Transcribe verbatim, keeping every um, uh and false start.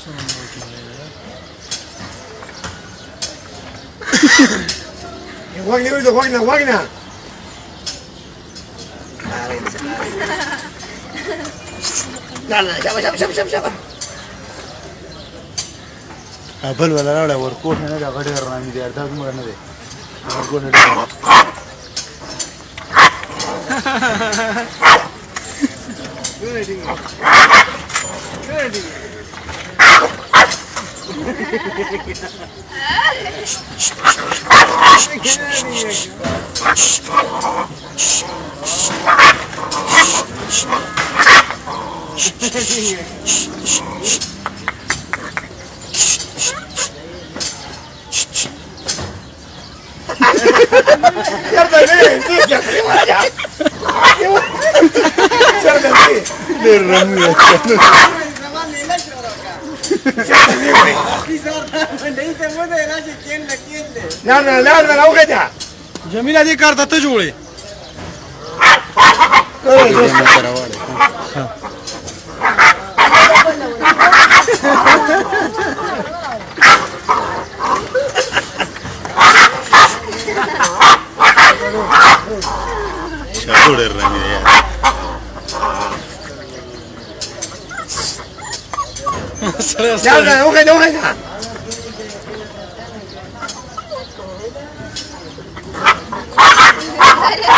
واقنا ولد واقنا واقنا لا لا شابه شابه شابه شابه شابه بل ولا لا ورکوټ نه دا غړي رانه دي اردا موږ نه دي ورکوټ نه يرضى ليه؟ ليه يا اخي ولا يرضى ليه؟ ليه الرمية؟ لا لا لا لا لو غدا جميلة دي كارتا تجولي شاكور الرمية يا لا لا لو غدا لو غدا Gracias.